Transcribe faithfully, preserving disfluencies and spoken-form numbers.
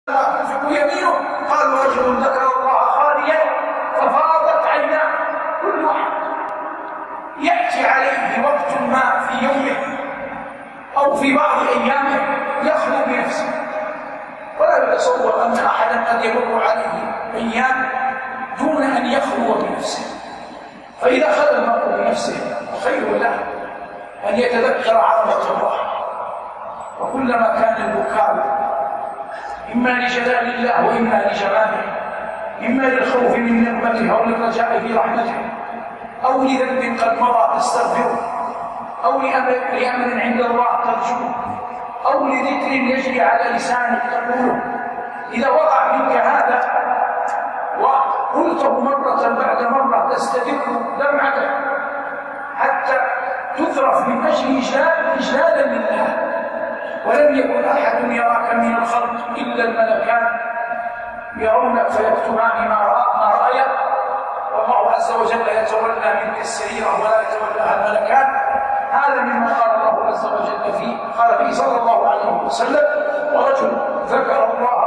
تنفق يمينه؟ قال رجل ذكر الله خاليا ففاضت عيناه. كل واحد يأتي عليه وقت ما في يومه أو في بعض أيامه يخلو بنفسه، ولا يتصور أن أحدا قد يمر عليه أيام دون أن يخلو بنفسه. فإذا خلى المرء بنفسه خير له أن يتذكر عظمة الله، وكلما كان البكاء إما لجلال الله وإما لجماله، إما للخوف من نعمته أو للرجاء في رحمته، أو لذنب قد مضى تستغفره، أو لأمر عند الله ترجوه، أو لذكر يجري على لسانك تقوله، إذا وقع منك هذا وقلته مرة بعد مرة تستدر دمعتك حتى تذرف من أجل إجلالا لله. ولم يكن أحد يراك من الخلق إلا الملكان يرونك فيكتبان ما رأيك، والله عز وجل يتولى منك السريرة ولا يتولاها الملكان. هذا مما قال الله عز وجل فيه، قال فيه صلى الله عليه وسلم: ورجل ذكر الله